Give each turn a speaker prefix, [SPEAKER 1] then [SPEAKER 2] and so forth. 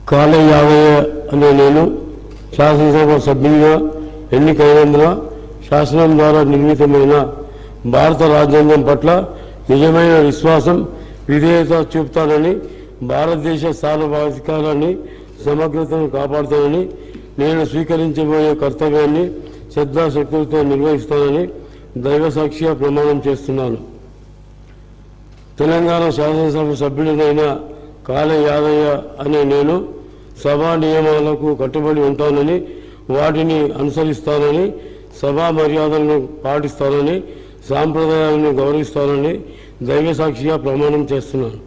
[SPEAKER 1] కాళే యాదయ్య అనే నేను శాసనసభ సభ్యునిగా ఎన్నికైనందున శాసనం ద్వారా నిర్మితమైన భారత రాజ్యాంగం పట్ల నిజమైన విశ్వాసం విధేయత చూపుతానని, భారతదేశ సార్వభౌమాధికారాన్ని సమగ్రతను కాపాడుతానని, నేను స్వీకరించబోయే కర్తవ్యాన్ని శ్రద్ధాశక్తులతో నిర్వహిస్తానని దైవసాక్షిగా ప్రమాణం చేస్తున్నాను. తెలంగాణ శాసనసభ సభ్యుడినైన కాళే యాదయ్య అనే నేను సభా నియమాలకు కట్టుబడి ఉంటానని, వాటిని అనుసరిస్తానని, సభా మర్యాదలను పాటిస్తానని, సాంప్రదాయాలను గౌరవిస్తానని దైవసాక్షిగా ప్రమాణం చేస్తున్నాను.